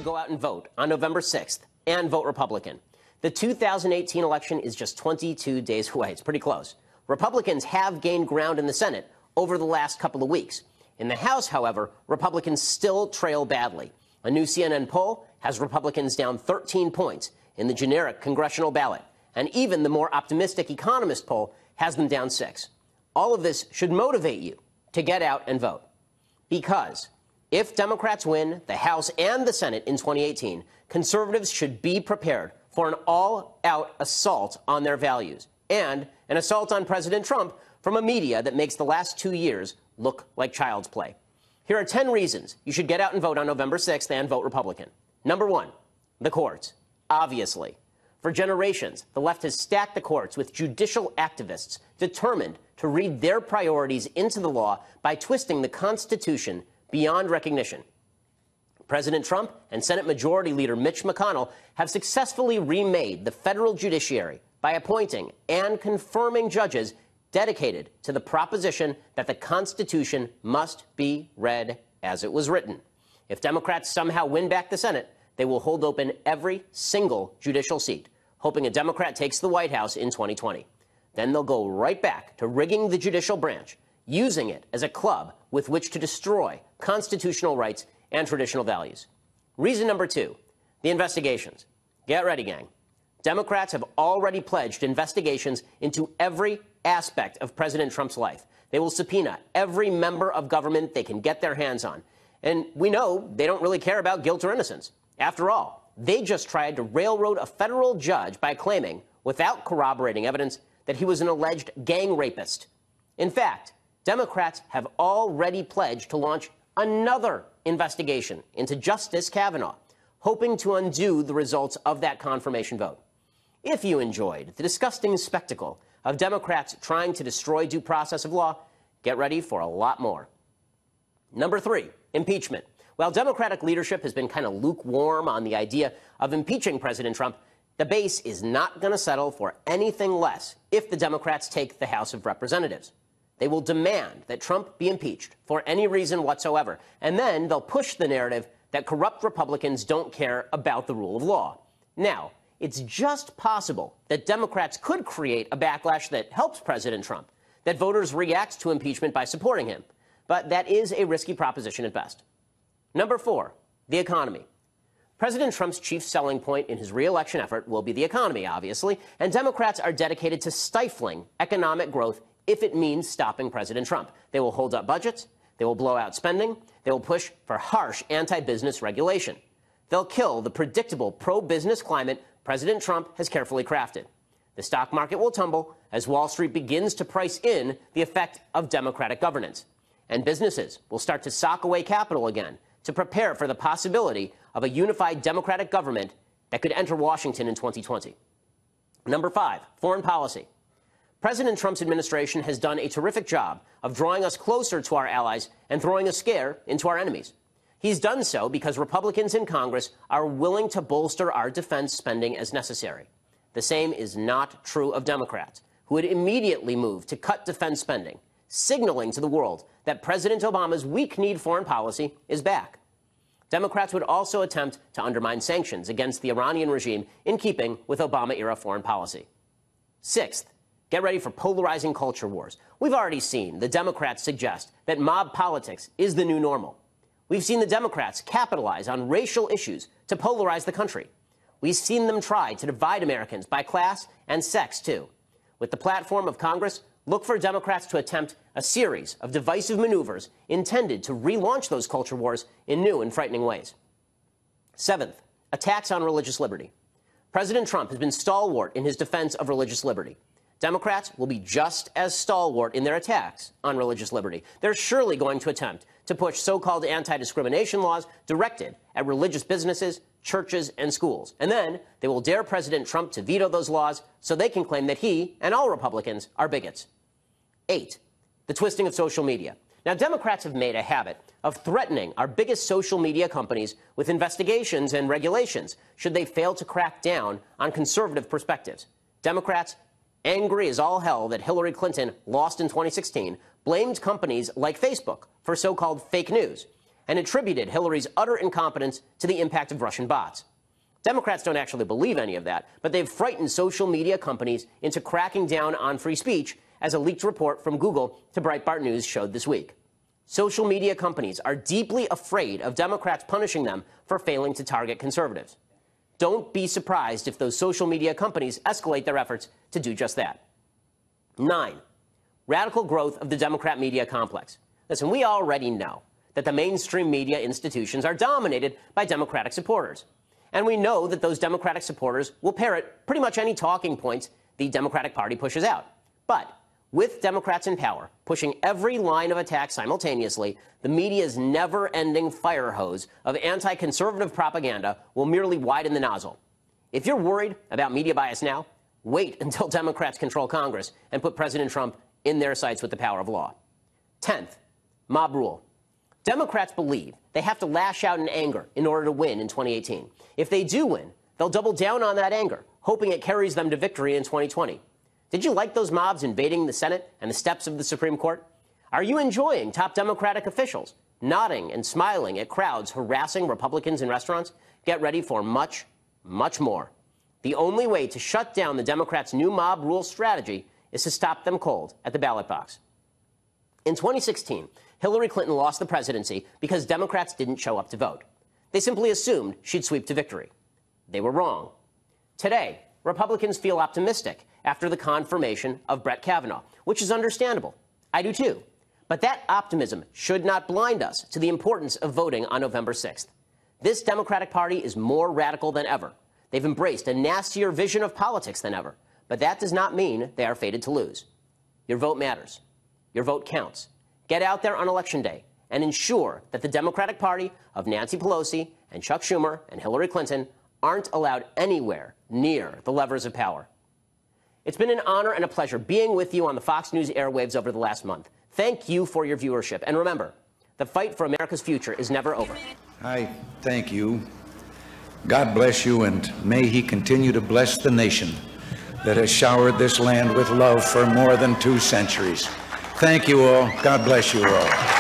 go out and vote on November 6th and vote Republican. The 2018 election is just 22 days away. It's pretty close. Republicans have gained ground in the Senate over the last couple of weeks. In the House, however, Republicans still trail badly. A new CNN poll has Republicans down 13 points in the generic congressional ballot, and even the more optimistic Economist poll has them down 6. All of this should motivate you to get out and vote. Because if Democrats win the House and the Senate in 2018, conservatives should be prepared for an all-out assault on their values and an assault on President Trump from a media that makes the last 2 years look like child's play. Here are 10 reasons you should get out and vote on November 6th and vote Republican. Number 1, the courts. Obviously. For generations, the left has stacked the courts with judicial activists determined to read their priorities into the law by twisting the Constitution beyond recognition. President Trump and Senate Majority Leader Mitch McConnell have successfully remade the federal judiciary by appointing and confirming judges dedicated to the proposition that the Constitution must be read as it was written. If Democrats somehow win back the Senate, they will hold open every single judicial seat, hoping a Democrat takes the White House in 2020. Then they'll go right back to rigging the judicial branch, using it as a club with which to destroy constitutional rights and traditional values. Reason number 2, the investigations. Get ready, gang. Democrats have already pledged investigations into every aspect of President Trump's life. They will subpoena every member of government they can get their hands on. And we know they don't really care about guilt or innocence. After all, they just tried to railroad a federal judge by claiming, without corroborating evidence, that he was an alleged gang rapist. In fact, Democrats have already pledged to launch another investigation into Justice Kavanaugh, hoping to undo the results of that confirmation vote. If you enjoyed the disgusting spectacle of Democrats trying to destroy due process of law, get ready for a lot more. Number 3, impeachment. While Democratic leadership has been kind of lukewarm on the idea of impeaching President Trump, the base is not going to settle for anything less if the Democrats take the House of Representatives. They will demand that Trump be impeached for any reason whatsoever, and then they'll push the narrative that corrupt Republicans don't care about the rule of law. Now, it's just possible that Democrats could create a backlash that helps President Trump, that voters react to impeachment by supporting him. But that is a risky proposition at best. Number 4, the economy. President Trump's chief selling point in his re-election effort will be the economy, obviously, and Democrats are dedicated to stifling economic growth if it means stopping President Trump. They will hold up budgets, they will blow out spending, they will push for harsh anti-business regulation. They'll kill the predictable pro-business climate President Trump has carefully crafted. The stock market will tumble as Wall Street begins to price in the effect of Democratic governance. And businesses will start to sock away capital again to prepare for the possibility of a unified Democratic government that could enter Washington in 2020. Number 5, foreign policy. President Trump's administration has done a terrific job of drawing us closer to our allies and throwing a scare into our enemies. He's done so because Republicans in Congress are willing to bolster our defense spending as necessary. The same is not true of Democrats, who would immediately move to cut defense spending, signaling to the world that President Obama's weak-kneed foreign policy is back. Democrats would also attempt to undermine sanctions against the Iranian regime in keeping with Obama-era foreign policy. 6th, get ready for polarizing culture wars. We've already seen the Democrats suggest that mob politics is the new normal. We've seen the Democrats capitalize on racial issues to polarize the country. We've seen them try to divide Americans by class and sex, too. With the platform of Congress, look for Democrats to attempt a series of divisive maneuvers intended to relaunch those culture wars in new and frightening ways. 7th, attacks on religious liberty. President Trump has been stalwart in his defense of religious liberty. Democrats will be just as stalwart in their attacks on religious liberty. They're surely going to attempt to push so-called anti-discrimination laws directed at religious businesses, churches, and schools. And then they will dare President Trump to veto those laws so they can claim that he and all Republicans are bigots. 8, the twisting of social media. Now, Democrats have made a habit of threatening our biggest social media companies with investigations and regulations should they fail to crack down on conservative perspectives. Democrats, angry as all hell that Hillary Clinton lost in 2016, blamed companies like Facebook for so-called fake news. and attributed Hillary's utter incompetence to the impact of Russian bots. Democrats don't actually believe any of that, but they've frightened social media companies into cracking down on free speech, as a leaked report from Google to Breitbart News showed this week. Social media companies are deeply afraid of Democrats punishing them for failing to target conservatives. Don't be surprised if those social media companies escalate their efforts to do just that. 9. Radical growth of the Democrat media complex. Listen, we already know that the mainstream media institutions are dominated by Democratic supporters. And we know that those Democratic supporters will parrot pretty much any talking points the Democratic Party pushes out. But with Democrats in power, pushing every line of attack simultaneously, the media's never-ending fire hose of anti-conservative propaganda will merely widen the nozzle. If you're worried about media bias now, wait until Democrats control Congress and put President Trump in their sights with the power of law. 10th, mob rule. Democrats believe they have to lash out in anger in order to win in 2018. If they do win, they'll double down on that anger, hoping it carries them to victory in 2020. Did you like those mobs invading the Senate and the steps of the Supreme Court? Are you enjoying top Democratic officials nodding and smiling at crowds harassing Republicans in restaurants? Get ready for much, much more. The only way to shut down the Democrats' new mob rule strategy is to stop them cold at the ballot box. In 2016, Hillary Clinton lost the presidency because Democrats didn't show up to vote. They simply assumed she'd sweep to victory. They were wrong. Today, Republicans feel optimistic after the confirmation of Brett Kavanaugh, which is understandable. I do too. But that optimism should not blind us to the importance of voting on November 6th. This Democratic Party is more radical than ever. They've embraced a nastier vision of politics than ever. But that does not mean they are fated to lose. Your vote matters. Your vote counts. Get out there on Election Day and ensure that the Democratic Party of Nancy Pelosi and Chuck Schumer and Hillary Clinton aren't allowed anywhere near the levers of power. It's been an honor and a pleasure being with you on the Fox News airwaves over the last month. Thank you for your viewership. And remember, the fight for America's future is never over. I thank you. God bless you, and may he continue to bless the nation that has showered this land with love for more than 2 centuries. Thank you all. God bless you all.